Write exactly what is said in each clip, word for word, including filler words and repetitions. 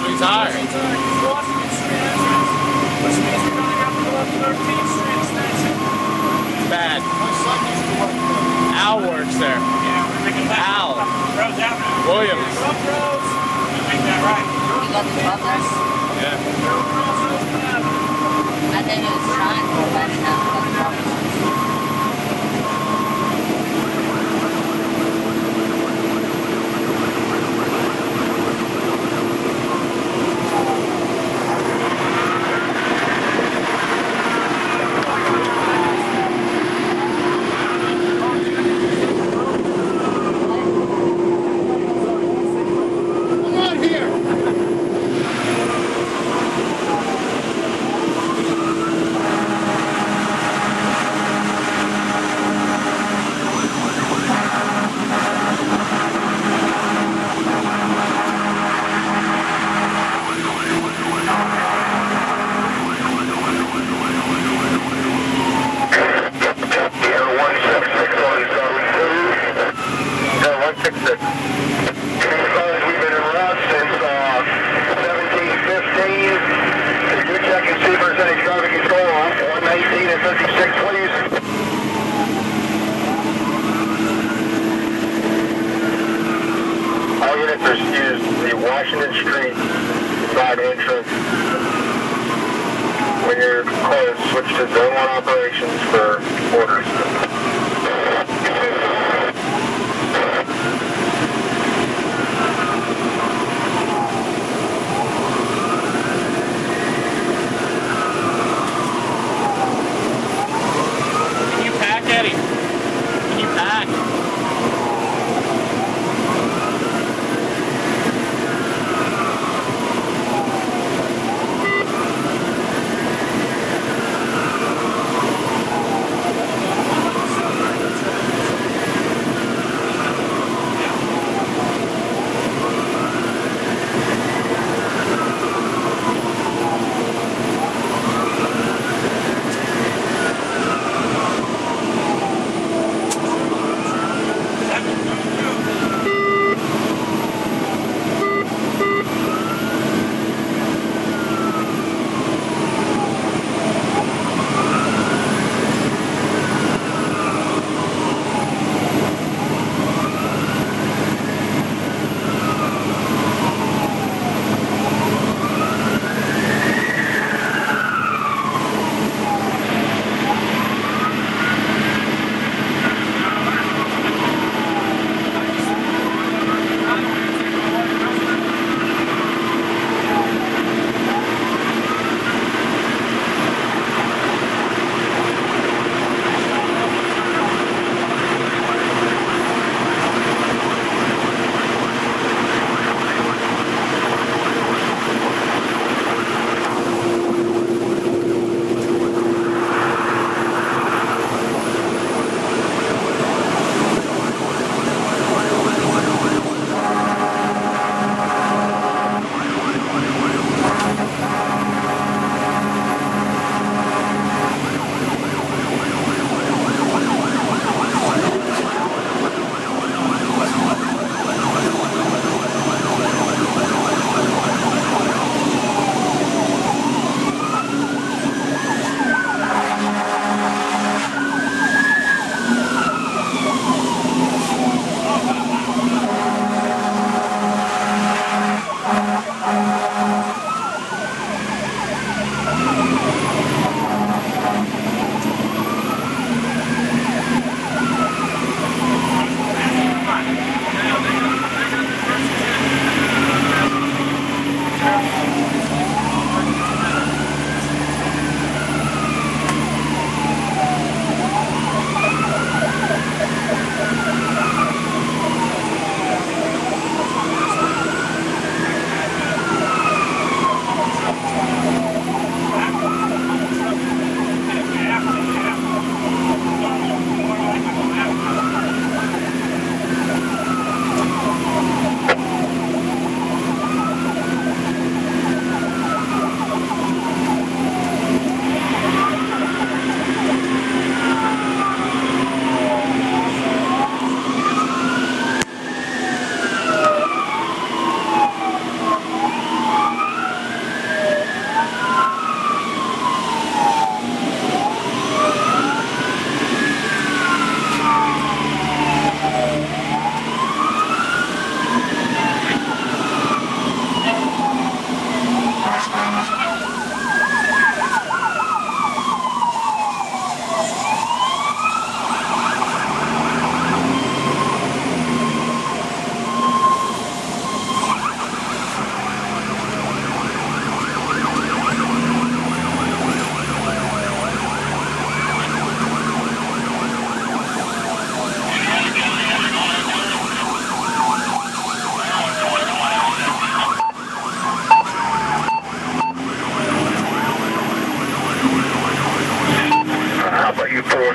he's higher. He's Washington Street entrance, which means we're going to have to go up thirteenth Street extension. Bad. My son used to work there. Al works there. Yeah, we're making that. Al. Rose Avenue. Williams. Up Rose. We make that right. You got the butlers? Yeah. Rose Avenue. I think it was triangle, but I didn't have the butlers. Use the Washington Street side entrance. When you're closed, switch to zone one operations for orders. Can you pack, Eddie? Can you pack?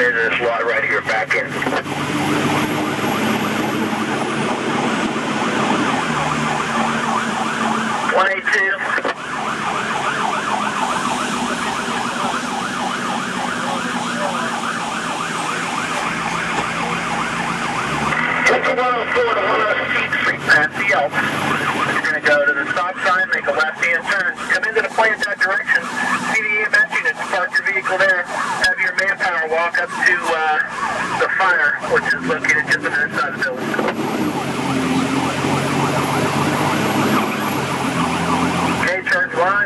into this lot right here, back in. one eighty-two. one oh four to one oh six Street, past the Elks. You're going to go to the stop sign, make a left-hand turn, come into the plant that direction, see the E M S unit, park your vehicle there, have your manpower walk up to uh, the fire, which is located just on the other side of the building. Okay, charge line.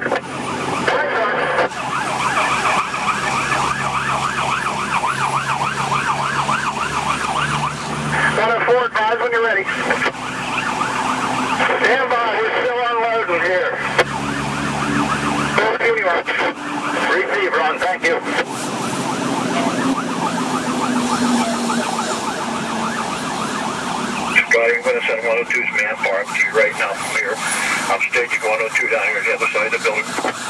one oh four, advise when you're ready. Stand by, we're still unloading here. Receive, Ron, thank you. Scotty, I'm going to send one oh two's manpower up to you right now from here. I'm staging one oh two down here on the other side of the building.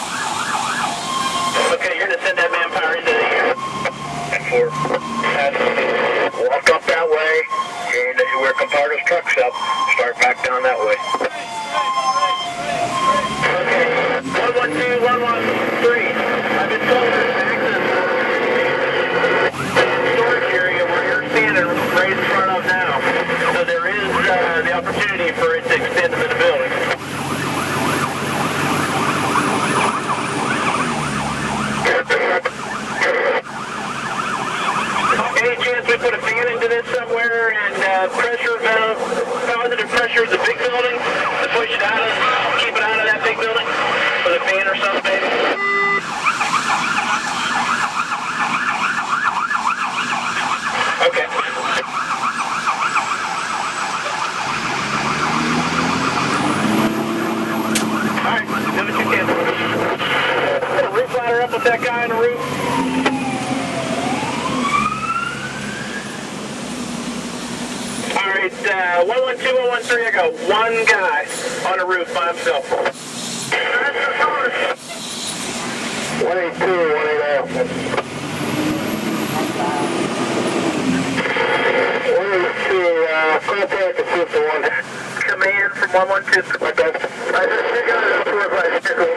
Okay, you're going to send that manpower into the air. And four. Walk up that way. And where Compardo's truck's up, start back down that way. Okay, one one two, one one three. I've been told there's access to the storage area where you're standing right in front of now. So there is uh, the opportunity for it to extend into the building. Any chance we put a fan into this somewhere and uh, pressure valve, positive pressure of the big building to push it out of, keep it out of that big building with a fan or something, maybe? Okay. Alright, do what you can. Put a roof ladder up with that guy on the roof. Alright, uh, one one two, one one three, I got one guy on the roof by himself. one eighty-two, one eighty. one eighty-two, uh, contact assist one. Command from one one two. Okay. I just figured out the four by